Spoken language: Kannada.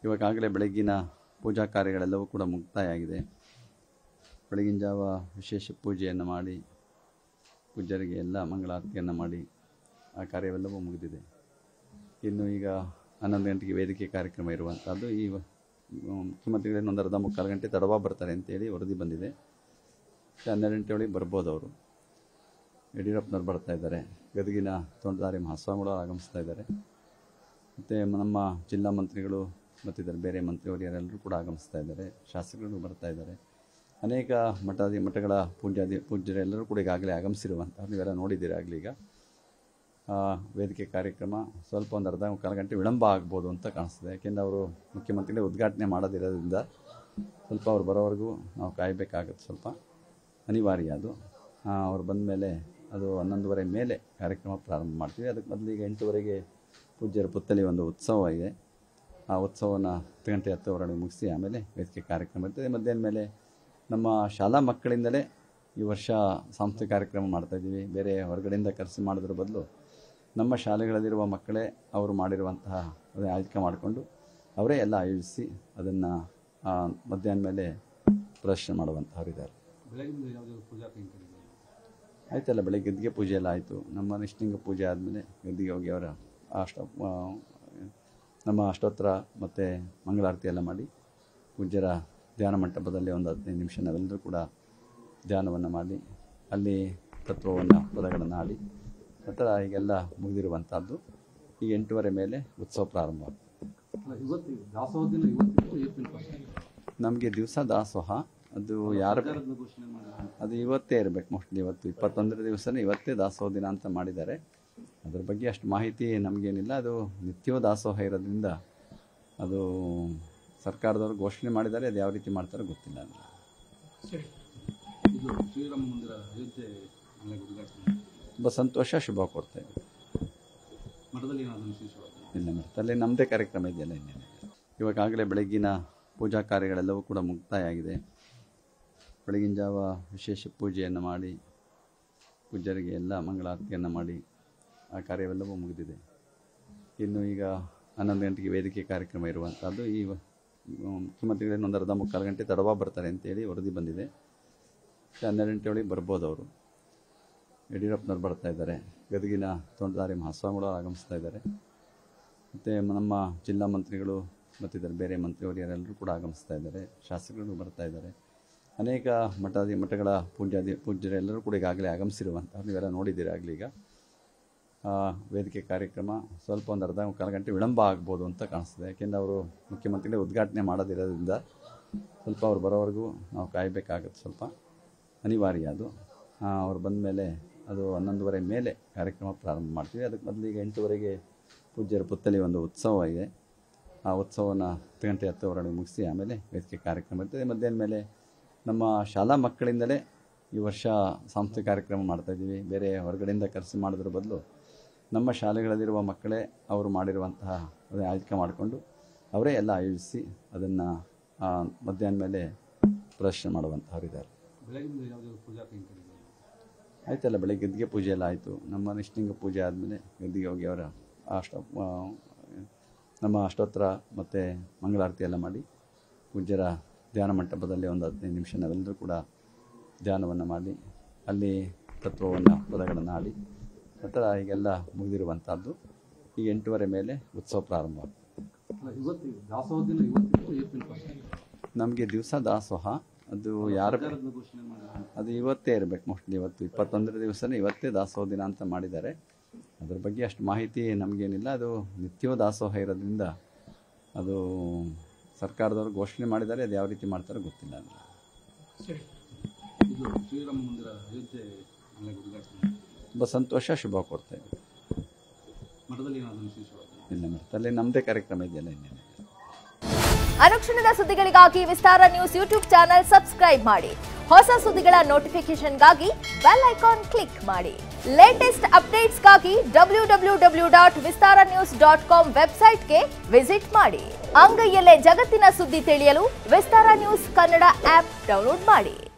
ಇವಾಗಲೇ ಬೆಳಗ್ಗಿನ ಪೂಜಾ ಕಾರ್ಯಗಳೆಲ್ಲವೂ ಕೂಡ ಮುಕ್ತಾಯ ಆಗಿದೆ. ಬೆಳಗಿನ ಜಾವ ವಿಶೇಷ ಪೂಜೆಯನ್ನು ಮಾಡಿ ಪೂಜ್ಯರಿಗೆ ಎಲ್ಲ ಮಂಗಳಾರತಿಯನ್ನು ಮಾಡಿ ಆ ಕಾರ್ಯವೆಲ್ಲವೂ ಮುಗಿದಿದೆ. ಇನ್ನು ಈಗ 11 ಗಂಟೆಗೆ ವೇದಿಕೆ ಕಾರ್ಯಕ್ರಮ ಇರುವಂಥದ್ದು. ಈ ಮುಖ್ಯಮಂತ್ರಿಗಳೇನು ಒಂದು ಅರ್ಧ ಮುಕ್ಕಾಲು ಗಂಟೆ ತಡವಾಗಿ ಬರ್ತಾರೆ ಅಂತೇಳಿ ವರದಿ ಬಂದಿದೆ. 12 ಗಂಟೆ ಒಳಗೆ ಬರ್ಬೋದು ಅವರು. ಯಡಿಯೂರಪ್ಪನವ್ರು ಬರ್ತಾ ಇದ್ದಾರೆ, ಗದಗಿನ ತೋಂಟದಾರ್ಯ ಮಹಾಸ್ವಾಮಿಗಳು ಆಗಮಿಸ್ತಾ ಇದ್ದಾರೆ, ಮತ್ತು ನಮ್ಮ ಜಿಲ್ಲಾ ಮಂತ್ರಿಗಳು ಮತ್ತಿತರ ಬೇರೆ ಮಂತ್ರಿಯವರೆಲ್ಲರೂ ಕೂಡ ಆಗಮಿಸ್ತಾ ಇದ್ದಾರೆ, ಶಾಸಕರು ಬರ್ತಾ ಇದ್ದಾರೆ. ಅನೇಕ ಮಠಗಳ ಪೂಜ್ಯರೆಲ್ಲರೂ ಕೂಡ ಈಗಾಗಲೇ ಆಗಮಿಸಿರುವಂಥ ನೀವೆಲ್ಲ ನೋಡಿದ್ದೀರಿ. ಆಗಲಿ ಈಗ ವೇದಿಕೆ ಕಾರ್ಯಕ್ರಮ ಸ್ವಲ್ಪ ಒಂದು ಅರ್ಧ ಮುಕ್ಕಾಲು ಗಂಟೆ ವಿಳಂಬ ಆಗ್ಬೋದು ಅಂತ ಕಾಣಿಸ್ತದೆ. ಯಾಕೆಂದರೆ ಅವರು ಮುಖ್ಯಮಂತ್ರಿಗಳೇ ಉದ್ಘಾಟನೆ ಮಾಡೋದಿರೋದ್ರಿಂದ ಸ್ವಲ್ಪ ಅವ್ರು ಬರೋವರೆಗೂ ನಾವು ಕಾಯಬೇಕಾಗುತ್ತೆ, ಸ್ವಲ್ಪ ಅನಿವಾರ್ಯ ಅದು. ಅವ್ರು ಬಂದ ಮೇಲೆ ಅದು 11:30 ಮೇಲೆ ಕಾರ್ಯಕ್ರಮ ಪ್ರಾರಂಭ ಮಾಡ್ತೀವಿ. ಅದಕ್ಕೆ ಮೊದಲಿಗೆ 8:00 ಪೂಜ್ಯರ ಪುತ್ತಳಿ ಒಂದು ಉತ್ಸವ ಇದೆ. ಆ ಉತ್ಸವವನ್ನು 10 ಗಂಟೆ 10 ಮುಗಿಸಿ ಆಮೇಲೆ ವೇದಿಕೆ ಕಾರ್ಯಕ್ರಮ ಇರ್ತದೆ. ಮಧ್ಯಾಹ್ನ ಮೇಲೆ ನಮ್ಮ ಶಾಲಾ ಮಕ್ಕಳಿಂದಲೇ ಈ ವರ್ಷ ಸಾಂಸ್ಕೃತಿಕ ಕಾರ್ಯಕ್ರಮ ಮಾಡ್ತಾಯಿದ್ದೀವಿ. ಬೇರೆ ಹೊರಗಡೆಯಿಂದ ಕರೆಸಿ ಮಾಡೋದ್ರ ಬದಲು ನಮ್ಮ ಶಾಲೆಗಳಲ್ಲಿರುವ ಮಕ್ಕಳೇ ಅವರು ಮಾಡಿರುವಂತಹ ಆಯ್ಕೆ ಮಾಡಿಕೊಂಡು ಅವರೇ ಎಲ್ಲ ಆಯೋಜಿಸಿ ಅದನ್ನು ಮಧ್ಯಾಹ್ನ ಮೇಲೆ ಪ್ರದರ್ಶನ ಮಾಡುವಂಥವರಿದ್ದಾರೆ. ಆಯ್ತಲ್ಲ, ಬೆಳಗ್ಗೆ ಗದ್ದಿಗೆ ಪೂಜೆ ಎಲ್ಲ ಆಯಿತು. ನಮ್ಮ ನಿಷ್ಠಿಂಗ ಪೂಜೆ ಆದಮೇಲೆ ಗದ್ದಿಗೆ ಹೋಗಿ ಅವರ ನಮ್ಮ ಅಷ್ಟೋತ್ತರ ಮತ್ತು ಮಂಗಳಾರತಿ ಎಲ್ಲ ಮಾಡಿ ಪೂಜ್ಯರ ಧ್ಯಾನ ಮಂಟಪದಲ್ಲಿ ಒಂದು 15 ನಿಮಿಷ ನಾವೆಲ್ಲರೂ ಕೂಡ ಧ್ಯಾನವನ್ನು ಮಾಡಿ ಅಲ್ಲಿ ತತ್ವವನ್ನು ಪದಗಳನ್ನು ಆಡಿ ನಂತರ ಈಗೆಲ್ಲ ಮುಗಿದಿರುವಂಥದ್ದು. ಈಗ 8:30 ಮೇಲೆ ಉತ್ಸವ ಪ್ರಾರಂಭ ಆಗ್ತದೆ. ನಮಗೆ ದಿವಸ ದಾಸೋಹ ಅದು ಅದು ಇವತ್ತೇ ಇರಬೇಕು. ಮೋಸ್ಟ್ಲಿ ಇವತ್ತು 21 ದಿವಸನೇ ಇವತ್ತೇ ದಾಸೋಹ ದಿನ ಅಂತ ಮಾಡಿದ್ದಾರೆ. ಅದ್ರ ಬಗ್ಗೆ ಅಷ್ಟು ಮಾಹಿತಿ ನಮಗೇನಿಲ್ಲ. ಅದು ನಿತ್ಯವೂ ದಾಸೋಹ ಇರೋದ್ರಿಂದ ಅದು ಸರ್ಕಾರದವರು ಘೋಷಣೆ ಮಾಡಿದ್ದಾರೆ. ಅದು ಯಾವ ರೀತಿ ಮಾಡ್ತಾರೋ ಗೊತ್ತಿಲ್ಲ. ತುಂಬ ಸಂತೋಷ, ಶುಭ ಕೊಡ್ತಾ ಇದ್ದೀವಿ. ಇಲ್ಲ, ಮಠದಲ್ಲಿ ನಮ್ಮದೇ ಕಾರ್ಯಕ್ರಮ ಇದೆಯಲ್ಲ ಇನ್ನೇನು. ಇವಾಗಲೇ ಬೆಳಗ್ಗಿನ ಪೂಜಾ ಕಾರ್ಯಗಳೆಲ್ಲವೂ ಕೂಡ ಮುಕ್ತಾಯ ಆಗಿದೆ. ಬೆಳಗಿನ ಜಾವ ವಿಶೇಷ ಪೂಜೆಯನ್ನು ಮಾಡಿ ಪೂಜ್ಯರಿಗೆ ಎಲ್ಲ ಮಂಗಳಾರತಿಯನ್ನು ಮಾಡಿ ಆ ಕಾರ್ಯವೆಲ್ಲವೂ ಮುಗಿದಿದೆ. ಇನ್ನು ಈಗ 11 ಗಂಟೆಗೆ ವೇದಿಕೆ ಕಾರ್ಯಕ್ರಮ ಇರುವಂಥದ್ದು. ಈ ಮುಖ್ಯಮಂತ್ರಿಗಳೇನು ಒಂದು ಅರ್ಧ ಮುಕ್ಕಾಲು ಗಂಟೆ ತಡವಾಗಿ ಬರ್ತಾರೆ ಅಂತೇಳಿ ವರದಿ ಬಂದಿದೆ. 12 ಗಂಟೆ ಒಳಗೆ ಬರ್ಬೋದು ಅವರು. ಯಡಿಯೂರಪ್ಪನವ್ರು ಬರ್ತಾ ಇದ್ದಾರೆ, ಗದಗಿನ ತೋಂಟದಾರ್ಯ ಮಹಾಸ್ವಾಮಿಗಳು ಆಗಮಿಸ್ತಾ ಇದ್ದಾರೆ, ಮತ್ತು ನಮ್ಮ ಜಿಲ್ಲಾ ಮಂತ್ರಿಗಳು ಮತ್ತಿತರ ಬೇರೆ ಮಂತ್ರಿಯವರೆಲ್ಲರೂ ಕೂಡ ಆಗಮಿಸ್ತಾ ಇದ್ದಾರೆ, ಶಾಸಕರು ಬರ್ತಾ ಇದ್ದಾರೆ. ಅನೇಕ ಮಠಗಳ ಪೂಜ್ಯರೆಲ್ಲರೂ ಕೂಡ ಈಗಾಗಲೇ ಆಗಮಿಸಿರುವಂಥ ನೀವೆಲ್ಲ ನೋಡಿದ್ದೀರಿ. ಆಗಲಿ ಈಗ ವೇದಿಕೆ ಕಾರ್ಯಕ್ರಮ ಸ್ವಲ್ಪ ಒಂದು ಅರ್ಧ ಮುಕ್ಕಾಲು ಗಂಟೆ ವಿಳಂಬ ಆಗ್ಬೋದು ಅಂತ ಕಾಣಿಸ್ತದೆ. ಯಾಕೆಂದರೆ ಅವರು ಮುಖ್ಯಮಂತ್ರಿಗಳೇ ಉದ್ಘಾಟನೆ ಮಾಡೋದಿರೋದ್ರಿಂದ ಸ್ವಲ್ಪ ಅವ್ರು ಬರೋವರೆಗೂ ನಾವು ಕಾಯಬೇಕಾಗುತ್ತೆ, ಸ್ವಲ್ಪ ಅನಿವಾರ್ಯ ಅದು. ಅವ್ರು ಬಂದ ಮೇಲೆ ಅದು 11:30 ಮೇಲೆ ಕಾರ್ಯಕ್ರಮ ಪ್ರಾರಂಭ ಮಾಡ್ತೀವಿ. ಅದಕ್ಕೆ ಮೊದಲಿಗೆ 8:00 ಪೂಜ್ಯರ ಪುತ್ತಳಿ ಒಂದು ಉತ್ಸವ ಇದೆ. ಆ ಉತ್ಸವವನ್ನು 10 ಗಂಟೆ 10 ಮುಗಿಸಿ ಆಮೇಲೆ ವೇದಿಕೆ ಕಾರ್ಯಕ್ರಮ ಇರ್ತದೆ. ಮಧ್ಯಾಹ್ನ ಮೇಲೆ ನಮ್ಮ ಶಾಲಾ ಮಕ್ಕಳಿಂದಲೇ ಈ ವರ್ಷ ಸಾಂಸ್ಕೃತಿಕ ಕಾರ್ಯಕ್ರಮ ಮಾಡ್ತಾಯಿದ್ದೀವಿ. ಬೇರೆ ಹೊರಗಡೆಯಿಂದ ಕರೆಸಿ ಮಾಡೋದ್ರ ಬದಲು ನಮ್ಮ ಶಾಲೆಗಳಲ್ಲಿರುವ ಮಕ್ಕಳೇ ಅವರು ಮಾಡಿರುವಂತಹ ಆಯ್ಕೆ ಮಾಡಿಕೊಂಡು ಅವರೇ ಎಲ್ಲ ಆಯೋಜಿಸಿ ಅದನ್ನು ಮಧ್ಯಾಹ್ನ ಮೇಲೆ ಪ್ರದರ್ಶನ ಮಾಡುವಂಥವರಿದ್ದಾರೆ. ಆಯ್ತಲ್ಲ, ಬೆಳಗ್ಗೆ ಗದ್ದಿಗೆ ಪೂಜೆ ಎಲ್ಲ ಆಯಿತು. ನಮ್ಮ ನಿಷ್ಠಿಂಗ ಪೂಜೆ ಆದಮೇಲೆ ಗದ್ದಿಗೆ ಹೋಗಿ ಅವರ ನಮ್ಮ ಅಷ್ಟೋತ್ತರ ಮತ್ತು ಮಂಗಳಾರತಿ ಎಲ್ಲ ಮಾಡಿ ಪೂಜ್ಯರ ಧ್ಯಾನ ಮಂಟಪದಲ್ಲಿ ಒಂದು 15 ನಿಮಿಷ ನಾವೆಲ್ಲರೂ ಕೂಡ ಧ್ಯಾನವನ್ನು ಮಾಡಿ ಅಲ್ಲಿ ತತ್ವವನ್ನು ಪದಗಳನ್ನು ಆಡಿ ನಂತರ ಈಗೆಲ್ಲ ಮುಗಿದಿರುವಂಥದ್ದು. ಈಗ 8:30 ಮೇಲೆ ಉತ್ಸವ ಪ್ರಾರಂಭ ಆಗ್ತದೆ. ನಮಗೆ ದಿವಸ ದಾಸೋಹ ಅದು ಅದು ಇವತ್ತೇ ಇರಬೇಕು. ಮೋಸ್ಟ್ಲಿ ಇವತ್ತು 21 ದಿವಸನೇ ಇವತ್ತೇ ದಾಸೋಹ ದಿನ ಅಂತ ಮಾಡಿದ್ದಾರೆ. ಅದ್ರ ಬಗ್ಗೆ ಅಷ್ಟು ಮಾಹಿತಿ ನಮಗೇನಿಲ್ಲ. ಅದು ನಿತ್ಯವೂ ದಾಸೋಹ ಇರೋದ್ರಿಂದ ಅದು ಸರ್ಕಾರದವರು ಘೋಷಣೆ ಮಾಡಿದ್ದಾರೆ. ಅದು ಯಾವ ರೀತಿ ಮಾಡ್ತಾರೋ ಗೊತ್ತಿಲ್ಲ. ತುಂಬ ಸಂತೋಷ, ಶುಭ ಕೊಡ್ತಾ ಇದ್ದೀವಿ. ಇಲ್ಲ, ಮಠದಲ್ಲಿ ನಮ್ಮದೇ ಕಾರ್ಯಕ್ರಮ ಇದೆಯಲ್ಲ ಇನ್ನೇನು. ಅನುಕ್ಷಣದ ಸುದ್ದಿಗಳಿಗಾಗಿ Vistara news YouTube channel subscribe ಮಾಡಿ. ಹೊಸ ಸುದ್ದಿಗಳ ನೋಟಿಫಿಕೇಶನ್ಗಾಗಿ ಬೆಲ್ ಐಕಾನ್ ಕ್ಲಿಕ್ ಮಾಡಿ. ಲೇಟೆಸ್ಟ್ ಅಪ್ಡೇಟ್ಸ್ಗಾಗಿ www.vistaranews.com ವೆಬ್ಸೈಟ್ಗೆ ವಿಸಿಟ್ ಮಾಡಿ. ಅಂಗೈಯಲ್ಲೇ ಜಗತ್ತಿನ ಸುದ್ದಿ ತಿಳಿಯಲು Vistara news Kannada app download ಮಾಡಿ.